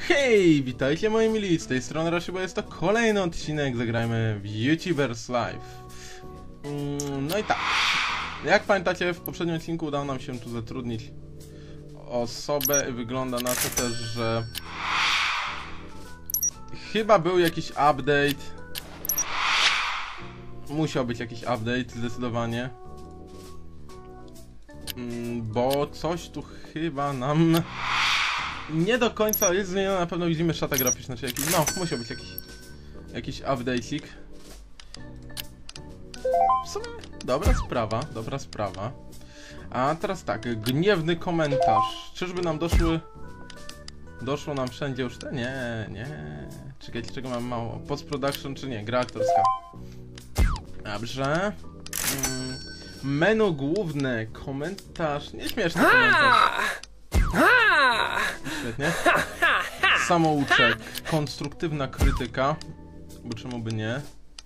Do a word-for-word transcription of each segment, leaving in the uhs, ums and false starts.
Hej, witajcie moi mili, z tej strony Rashi, bo jest to kolejny odcinek, zagrajmy w YouTubers Live. No i tak, jak pamiętacie, w poprzednim odcinku udało nam się tu zatrudnić osobę i wygląda na to też, że chyba był jakiś update. Musiał być jakiś update, zdecydowanie. Bo coś tu chyba nam nie do końca jest zmienione. Na pewno widzimy szata graficzna, czy jakiś, no, musiał być jakiś jakiś update'ik. W sumie dobra sprawa, dobra sprawa. A teraz tak, gniewny komentarz. Czyżby nam doszły Doszło nam wszędzie już te? Nie, nie. Czekajcie, czego mam mało. Post-production czy nie? Gra aktorska. Dobrze. Mm, menu główne. Komentarz. Nieśmieszny komentarz. Świetnie. Samouczek. Konstruktywna krytyka. Bo czemu by nie?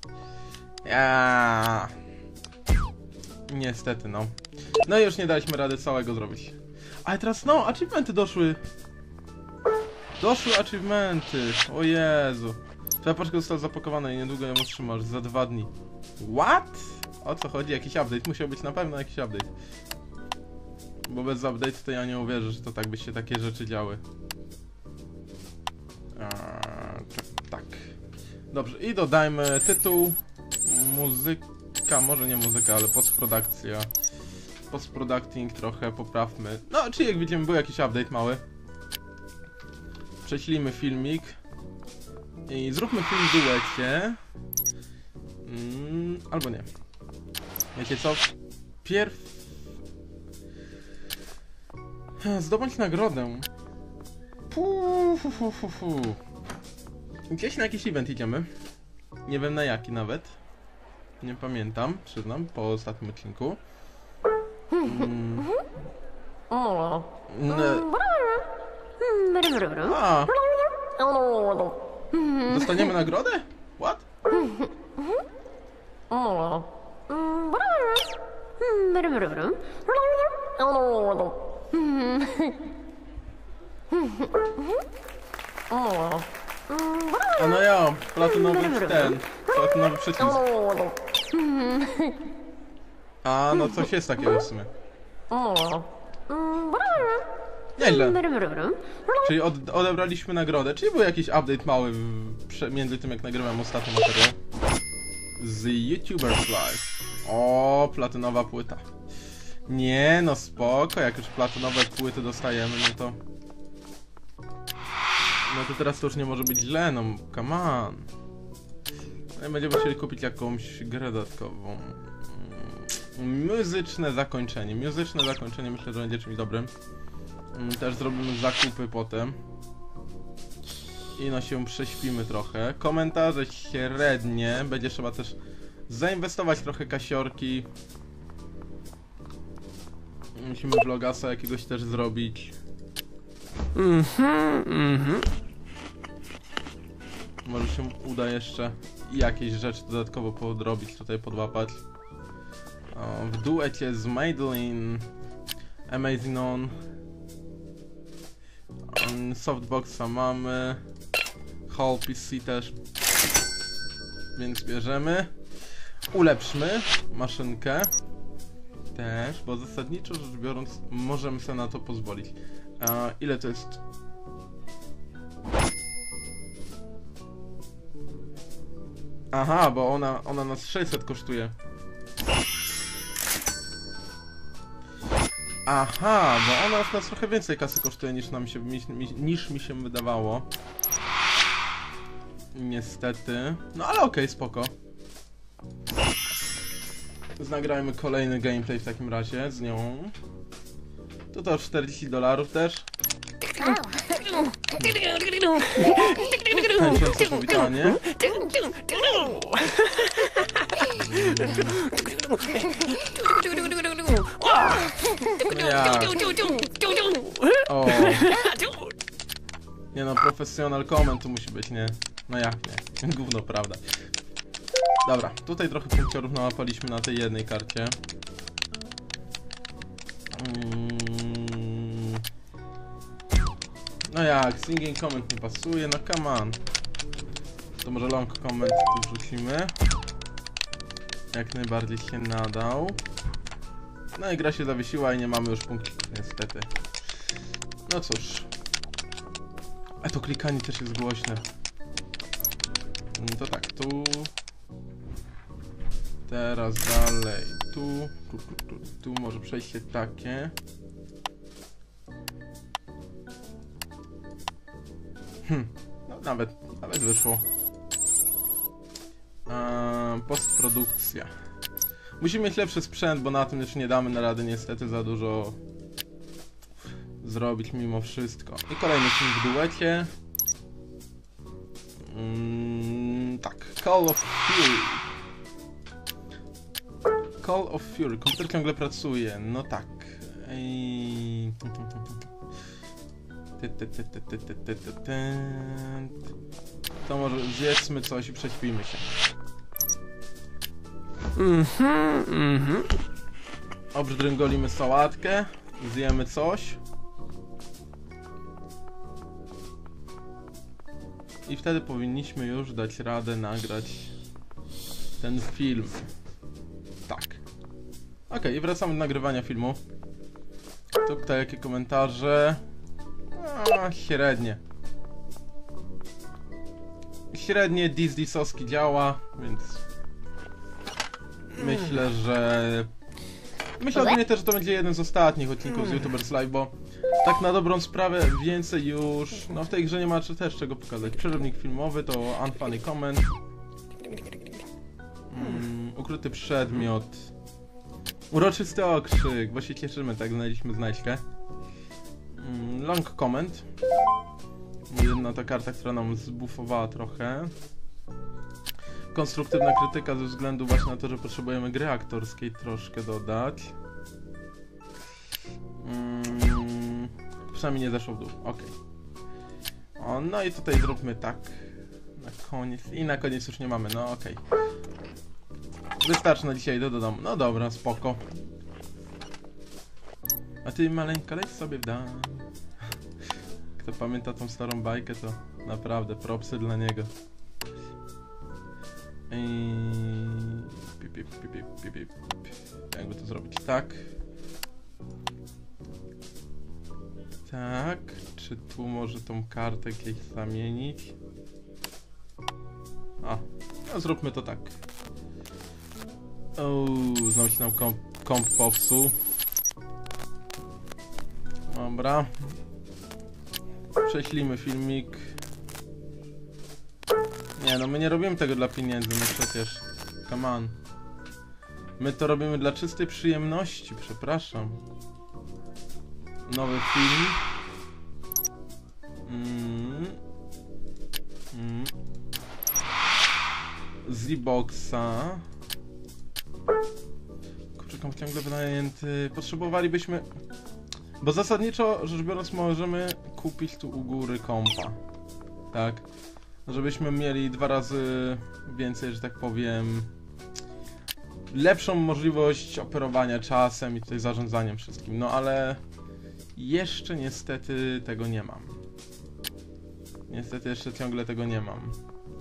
Ja. Niestety, no. No i już nie daliśmy rady całego zrobić. Ale teraz, no, achievementy doszły. Doszły achievementy. O Jezu. Twoja paczka została zapakowana i niedługo ją otrzymasz. Za dwa dni. What? O co chodzi? Jakiś update. Musiał być na pewno jakiś update. Bo bez update to ja nie uwierzę, że to tak by się takie rzeczy działy. A, tak, tak. Dobrze, i dodajmy tytuł. Muzyka, może nie muzyka, ale postprodukcja. Postproducting trochę poprawmy. No, czyli jak widzimy, był jakiś update mały. Prześlijmy filmik. I zróbmy film w duecie. Mm, albo nie. Wiecie co? Pierw... Zdobądź nagrodę. Puu, fu, fu, fu, fu. Gdzieś na jakiś event idziemy. Nie wiem na jaki nawet. Nie pamiętam, przyznam, po ostatnim odcinku. Mm. A. Dostaniemy nagrodę? What? A no ja, platynowy ten, platynowy przycisk. A no coś jest takiego w sumie. Nieźle. Czyli od, odebraliśmy nagrodę, czyli był jakiś update mały w, między tym jak nagrywałem ostatni materiał z YouTubers Live. O, platynowa płyta. Nie no spoko, jak już platynowe płyty dostajemy, no to No to teraz to już nie może być źle, no come on. No będziemy musieli kupić jakąś grę dodatkową. Muzyczne zakończenie. Muzyczne zakończenie myślę, że będzie czymś dobrym. Też zrobimy zakupy potem. I no się prześpimy trochę. Komentarze średnie. Będzie trzeba też zainwestować trochę kasiorki. Musimy vlogasa jakiegoś też zrobić. Mhm, mhm. Może się uda jeszcze jakieś rzeczy dodatkowo podrobić, tutaj podłapać. O, w duecie z Madeline. Amazing On. Softboxa mamy. Whole P C też. Więc bierzemy. Ulepszmy maszynkę. Też, bo zasadniczo rzecz biorąc możemy sobie na to pozwolić. A ile to jest? Aha, bo ona, ona nas sześćset kosztuje. Aha, bo ona nas trochę więcej kasy kosztuje niż nam się niż mi się wydawało. Niestety. No ale okej, okay, spoko. Nagrajmy kolejny gameplay w takim razie z nią. To to czterdzieści dolarów też. Tańczące powitanie. Ja. O. Nie no, profesjonal comment tu musi być, nie? No jak nie? Gówno, prawda. Dobra, tutaj trochę punkciorów nałapaliśmy na tej jednej karcie. Mm. No jak, singing comment nie pasuje, no come on. To może long comment tu wrzucimy. Jak najbardziej się nadał. No i gra się zawiesiła i nie mamy już punktów, niestety. No cóż. A to klikanie też jest głośne. To tak, tu. Teraz dalej. Tu. Tu, tu, tu, tu może przejście takie. Hm. No nawet, nawet wyszło. Eee, postprodukcja. Musimy mieć lepszy sprzęt, bo na tym już nie damy na radę niestety za dużo zrobić mimo wszystko. I kolejny film w duecie. Mm, tak, Call of Fury. Call of Fury. Komputer ciągle pracuje. No tak. I... To może zjedzmy coś i prześpijmy się. Mhm, mhm. Obzdręgolimy sałatkę. Zjemy coś. I wtedy powinniśmy już dać radę nagrać ten film. Tak. Ok, i wracamy do nagrywania filmu. Tutaj jakie komentarze? A, średnie. Średnie dis-disowski działa, więc myślę, że... Myślę ogólnie też, że to będzie jeden z ostatnich odcinków z YouTubers Live, bo tak na dobrą sprawę więcej już... No w tej grze nie ma też czego pokazać. Przerywnik filmowy to unfunny comment. Mm, ukryty przedmiot. Uroczysty okrzyk, bo się cieszymy, tak znaleźliśmy znajdźkę. Mm, long comment. Jedna ta karta, która nam zbufowała trochę. Konstruktywna krytyka ze względu właśnie na to, że potrzebujemy gry aktorskiej troszkę dodać. Mm, przynajmniej nie zeszło w dół, ok. O, no i tutaj zróbmy tak. Na koniec. I na koniec już nie mamy, no ok. Wystarczy na dzisiaj, do domu. No dobra, spoko. A ty maleńka, leć sobie w dam. Kto pamięta tą starą bajkę, to naprawdę propsy dla niego. I... Pip, pip, pip, pip, pip. Jakby to zrobić? Tak. Tak. Czy tu może tą kartę gdzieś zamienić? A, no zróbmy to tak. O, znowu się nam komp, komp popsuł. Dobra. Prześlimy filmik. Nie no, my nie robimy tego dla pieniędzy, no przecież. Come on. My to robimy dla czystej przyjemności, przepraszam. Nowy film. Mm. Mm. Z-Boxa. Kurczę, komp ciągle wynajęty. Potrzebowalibyśmy... Bo zasadniczo rzecz biorąc możemy kupić tu u góry kompa. Tak. Żebyśmy mieli dwa razy więcej, że tak powiem, lepszą możliwość operowania czasem i tutaj zarządzaniem wszystkim. No ale jeszcze niestety tego nie mam. Niestety jeszcze ciągle tego nie mam.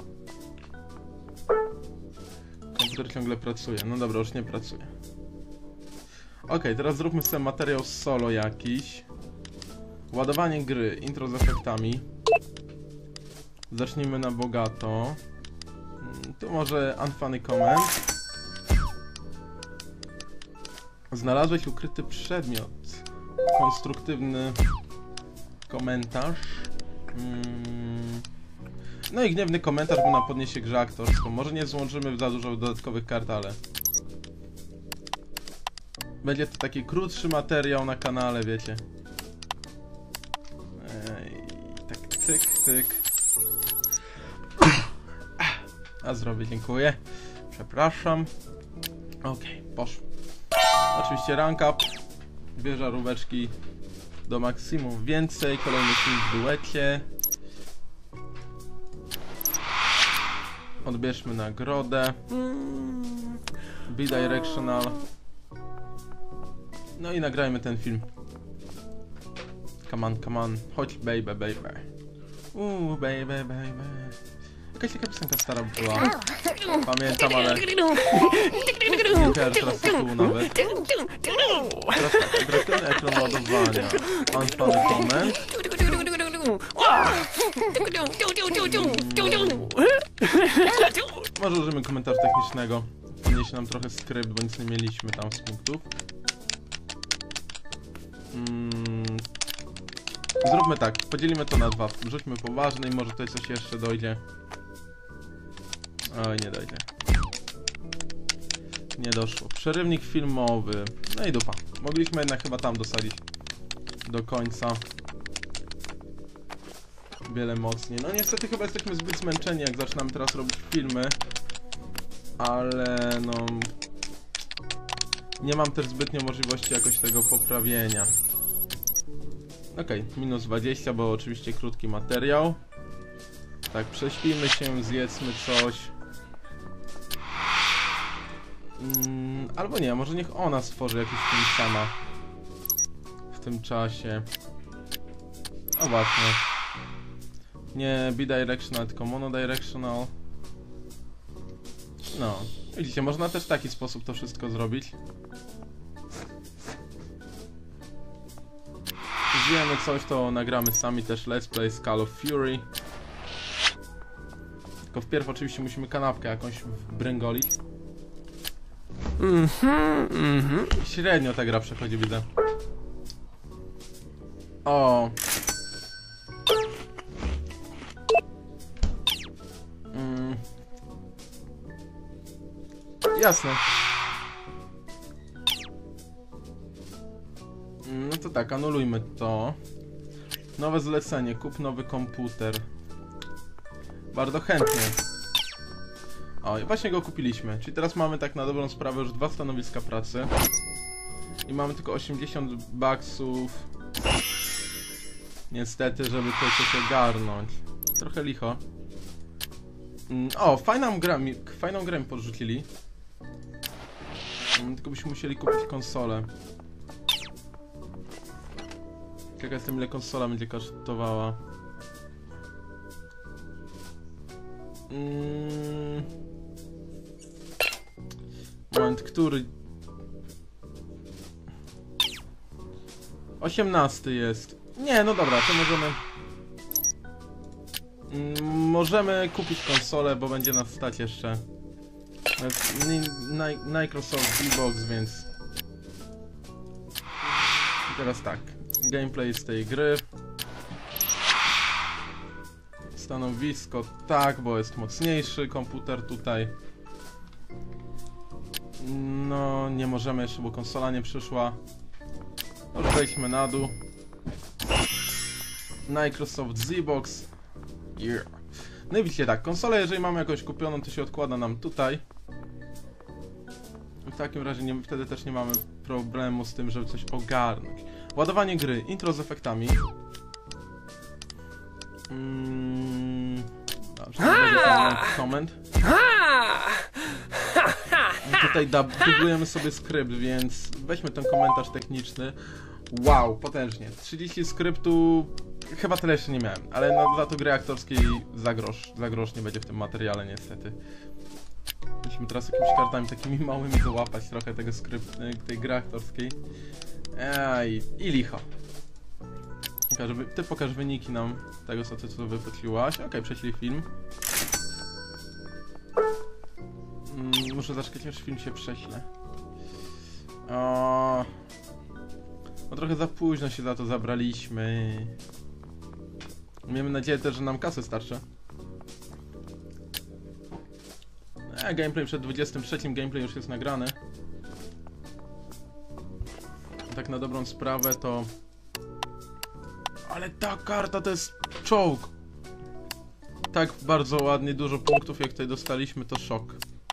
Komputer ciągle pracuje. No dobra, już nie pracuje. Ok, teraz zróbmy sobie materiał solo jakiś. Ładowanie gry, intro z efektami. Zacznijmy na bogato. Tu może unfunny comment. Znalazłeś ukryty przedmiot. Konstruktywny komentarz. No i gniewny komentarz, bo nam podniesie grę aktorską. Może nie złączymy za dużo dodatkowych kart, ale... Będzie to taki krótszy materiał na kanale, wiecie. Ej, tak cyk, cyk. A zrobię, dziękuję. Przepraszam. Okej, okay, poszło. Oczywiście rank up. Dwie żaróweczki do maksimum. Więcej. Kolejny film w duecie. Odbierzmy nagrodę. Bidirectional. No i nagrajmy ten film. Come on, come on. Chodź, baby, baby. Uuu, baby, baby. Jakaś taka piosenka stara była. Pamiętam, ale... nie kojarzę teraz tytułu nawet. Teraz tak, interaktywny ekran ładowania. Unfunny comment. Może użyjemy komentarza technicznego. Podniesie nam trochę skrypt, bo nic nie mieliśmy tam z punktów. Mm. Zróbmy tak, podzielimy to na dwa. Rzućmy poważny i może tutaj coś jeszcze dojdzie. Oj, nie dojdzie. Nie doszło. Przerywnik filmowy. No i dupa. Mogliśmy jednak chyba tam dosadzić do końca. Wiele mocniej. No niestety chyba jesteśmy zbyt zmęczeni, jak zaczynamy teraz robić filmy. Ale no... nie mam też zbytnio możliwości jakoś tego poprawienia. Okej, okay, minus dwadzieścia, bo oczywiście krótki materiał. Tak, prześpijmy się, zjedzmy coś. Mm, albo nie, może niech ona stworzy jakiś film sama. W tym czasie. O właśnie. Nie bidirectional, tylko monodirectional. No, widzicie, można też w taki sposób to wszystko zrobić. Zjemy coś, to nagramy sami też Let's Play z Call of Fury. Tylko wpierw oczywiście musimy kanapkę jakąś wbręgolić. Mhm, mhm. Średnio ta gra przechodzi, widzę. O. Mm. Jasne. No to tak, anulujmy to. Nowe zlecenie, kup nowy komputer. Bardzo chętnie. O, i właśnie go kupiliśmy. Czyli teraz mamy tak na dobrą sprawę już dwa stanowiska pracy. I mamy tylko osiemdziesiąt baksów. Niestety, żeby to coś ogarnąć. Trochę licho. O, fajną grę mi, fajną grę mi podrzucili. Tylko byśmy musieli kupić konsolę. Jaka jest, ile konsola będzie kosztowała? Mm. Moment, który? osiemnasty jest. Nie, no dobra, to możemy... Mm, możemy kupić konsolę, bo będzie nas stać jeszcze. Microsoft Xbox, więc... I teraz tak. Gameplay z tej gry. Stanowisko, tak, bo jest mocniejszy komputer tutaj. No, nie możemy jeszcze, bo konsola nie przyszła. Może wejdźmy na dół. Microsoft Xbox. Yeah. No i widzicie tak, konsolę jeżeli mamy jakąś kupioną, to się odkłada nam tutaj. W takim razie nie, wtedy też nie mamy problemu z tym, żeby coś ogarnąć. Ładowanie gry, intro z efektami. Mm, dobrze, koment. Tutaj dublujemy sobie skrypt, więc weźmy ten komentarz techniczny. Wow, potężnie. trzydzieści skryptu, chyba tyle jeszcze nie miałem, ale no, za to gry aktorskiej za grosz, za grosz nie będzie w tym materiale niestety. Musimy teraz jakimiś kartami takimi małymi dołapać trochę tego skryptu, tej gry aktorskiej. Ej, i licho. Pokaż, ty pokaż wyniki nam tego, co ty tu wypotliłaś. Okej, okay, prześlij film. Mm, muszę zaczekać, aż film się prześle. O, no trochę za późno się za to zabraliśmy. Miejmy nadzieję też, że nam kasy starczy. E, gameplay przed dwudziestym trzecim, gameplay już jest nagrany. Tak na dobrą sprawę to... Ale ta karta to jest czołg! Tak bardzo ładnie, dużo punktów jak tutaj dostaliśmy, to szok.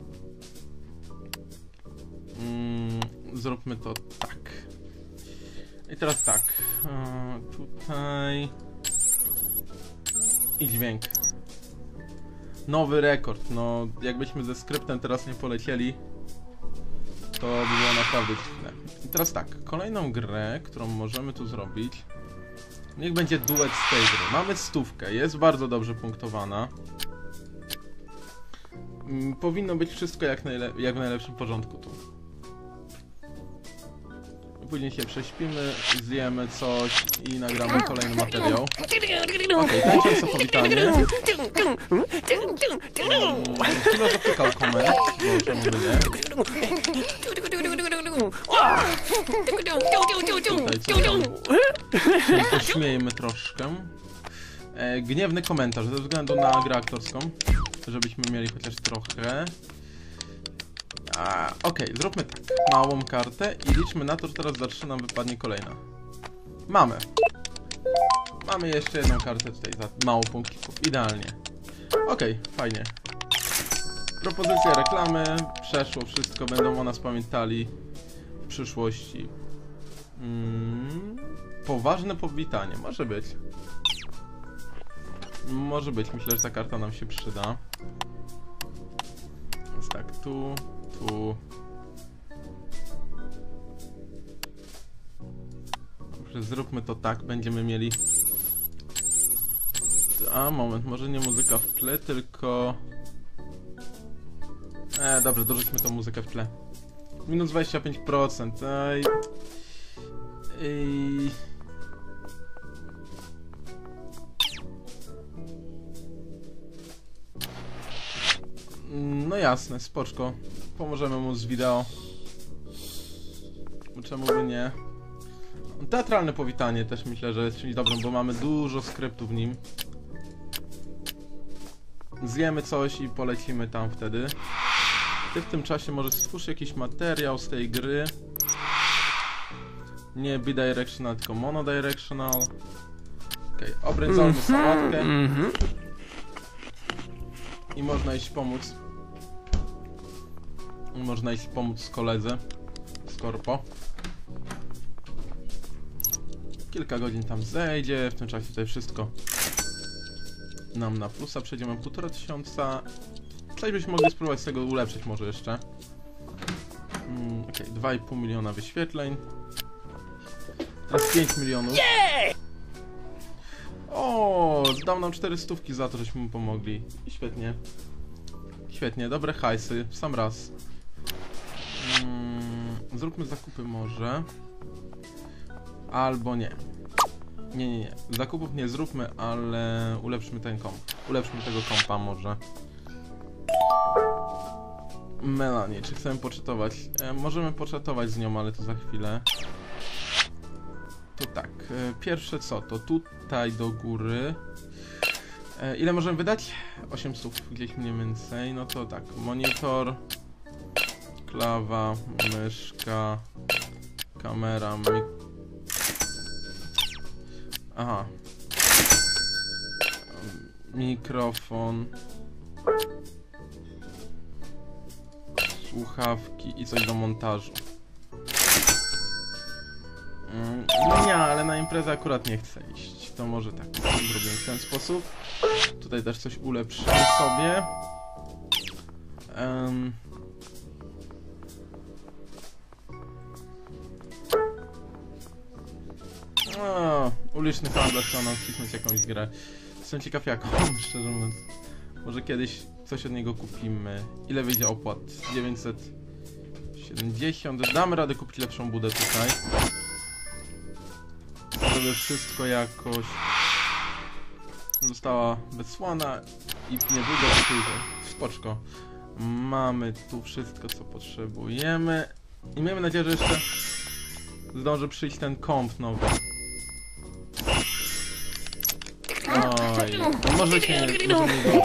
Mm, zróbmy to tak. I teraz tak. E, tutaj... I dźwięk. Nowy rekord. No, jakbyśmy ze skryptem teraz nie polecieli, to by było naprawdę dziwne. I teraz tak, kolejną grę, którą możemy tu zrobić, Niech będzie duet z tej gry. Mamy stówkę, jest bardzo dobrze punktowana. Powinno być wszystko jak, najle jak w najlepszym porządku tu. Później się prześpimy, zjemy coś i nagramy kolejny materiał. Okej, okay, tańczące powitanie. Chwilę dotykał koment, bo czemu by nie. Tutaj co tam? Pośmiejmy troszkę. E, gniewny komentarz, ze względu na grę aktorską, żebyśmy mieli chociaż trochę. Okej, okay, zróbmy tak. Małą kartę i liczmy na to, że teraz za trzy nam wypadnie kolejna. Mamy. Mamy jeszcze jedną kartę tutaj za mało punkcików. Idealnie. Okej, okay, fajnie. Propozycje reklamy. Przeszło wszystko. Będą o nas pamiętali w przyszłości. Mm, poważne powitanie. Może być. Może być. Myślę, że ta karta nam się przyda. Więc tak, tu... Tu. Dobrze, zróbmy to tak, będziemy mieli... A, moment, może nie muzyka w tle, tylko... E, dobrze, dorzućmy tą muzykę w tle. Minus dwadzieścia pięć procent, ej... Ej... No jasne, spoczko. Pomożemy mu z wideo. Czemu by nie? Teatralne powitanie też myślę, że jest czymś dobrym, bo mamy dużo skryptu w nim. Zjemy coś i polecimy tam wtedy. Ty w tym czasie może stwórz jakiś materiał z tej gry. Nie bidirectional, tylko monodirectional. Okej, okay, obrędzamy sałatkę. I można iść pomóc. Można iść pomóc koledze z korpo. Kilka godzin tam zejdzie, w tym czasie tutaj wszystko nam na plusa przejdzie. Mam półtora tysiąca. Coś byśmy mogli spróbować z tego ulepszyć może jeszcze. Mm, Okej, okay, dwa i pół miliona wyświetleń. Teraz pięć milionów. O, dał nam cztery stówki za to, żeśmy mu pomogli. Świetnie. Świetnie, dobre hajsy, w sam raz. Mm, zróbmy zakupy może. Albo nie. Nie, nie, nie. Zakupów nie zróbmy, ale ulepszmy ten komp. Ulepszmy tego kompa może. Melanie, czy chcemy poczytować? E, możemy poczatować z nią, ale to za chwilę. To tak, e, pierwsze co, to tutaj do góry. E, ile możemy wydać? osiem słów, gdzieś mniej więcej. No to tak, monitor, klawa, myszka, kamera, mik... Aha. Mikrofon, słuchawki i coś do montażu. No nie, ale na imprezę akurat nie chcę iść. To może tak zrobię w ten sposób. Tutaj też coś ulepszymy sobie. Um. O, uliczny handlarz chciał nam wcisnąć jakąś grę. Jestem ciekaw jaką, szczerze mówiąc. Może kiedyś coś od niego kupimy. Ile wyjdzie opłat? dziewięćset siedemdziesiąt. Damy radę kupić lepszą budę tutaj. Żeby wszystko jakoś została wysłana i niedługo przyjdzie. Spoczko. Mamy tu wszystko, co potrzebujemy. I miejmy nadzieję, że jeszcze zdąży przyjść ten komp nowy. Oj, może się nie... Może nie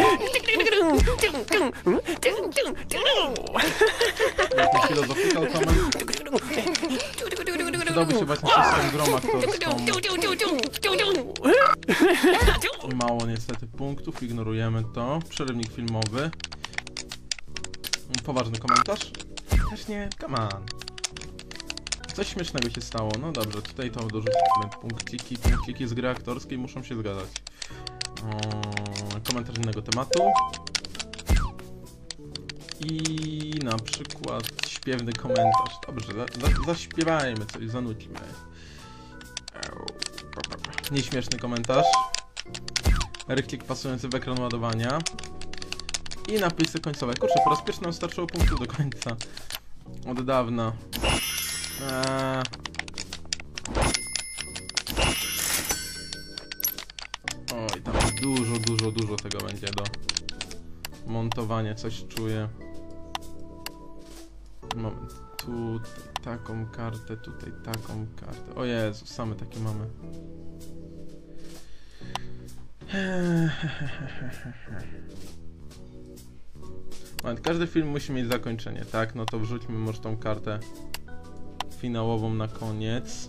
Jak filozofika comment. Przydałby się właśnie system grą aktorską. Mało niestety punktów, ignorujemy to. Przerywnik filmowy. Poważny komentarz? Też nie, come on. Coś śmiesznego się stało, no dobrze, tutaj to dorzucimy punkciki, punkciki z gry aktorskiej muszą się zgadzać. O, komentarz innego tematu. I na przykład śpiewny komentarz. Dobrze, za, za, zaśpiewajmy coś, zanućmy. Nieśmieszny komentarz. Ryklik pasujący w ekran ładowania. I napisy końcowe. Kurczę, po raz pierwszy nam starczyło punktów do końca. Od dawna. Eee... Oj, tam dużo, dużo, dużo tego będzie do montowania. Coś czuję. Moment. Tutaj taką kartę, tutaj taką kartę. O Jezu, same takie mamy. Moment, każdy film musi mieć zakończenie, tak? No to wrzućmy może tą kartę finałową na koniec.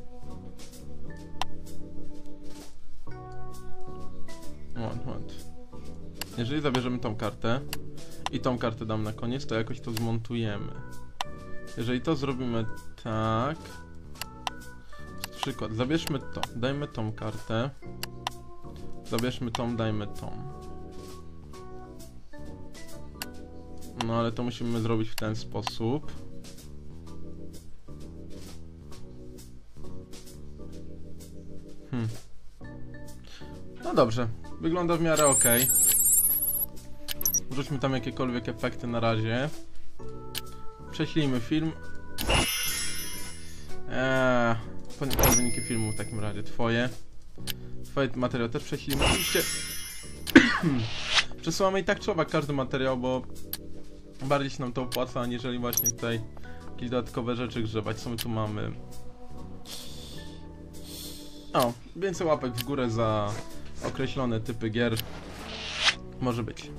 Moment, moment. Jeżeli zabierzemy tą kartę i tą kartę dam na koniec, to jakoś to zmontujemy. Jeżeli to zrobimy tak... Przykład, zabierzmy to, dajmy tą kartę. Zabierzmy tą, dajmy tą. No ale to musimy zrobić w ten sposób. Hmm. No dobrze, wygląda w miarę ok. Wrzućmy tam jakiekolwiek efekty na razie. Prześlijmy film. Eee, to wyniki filmu w takim razie. Twoje. Twoje materiał też prześlijmy. Oczywiście przesyłamy i tak czy owak każdy materiał, bo bardziej się nam to opłaca, aniżeli właśnie tutaj jakieś dodatkowe rzeczy grzebać. Co my tu mamy? O, więcej łapek w górę za określone typy gier. Może być.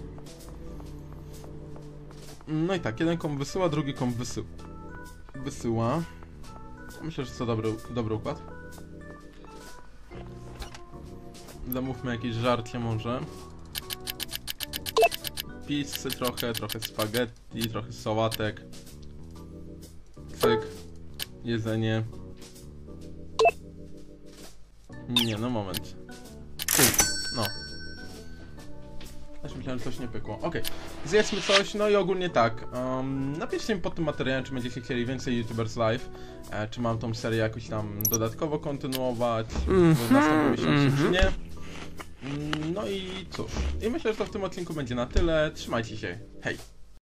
No i tak, jeden kom wysyła, drugi kom wysy... wysyła. Myślę, że to dobry, dobry układ. Zamówmy jakieś żarcie może. Pizzy trochę, trochę spaghetti, trochę sałatek. Cyk. Jedzenie. Nie, no moment. No. Też myślałem, że coś nie pykło. Okej, okay. Zjedzmy coś, no i ogólnie tak. Um, napiszcie mi pod tym materiałem, czy będziecie chcieli więcej YouTubers Live, e, czy mam tą serię jakoś tam dodatkowo kontynuować mm -hmm. w następnym miesiącu, mm -hmm. czy nie. No i cóż, i myślę, że to w tym odcinku będzie na tyle. Trzymajcie się, hej!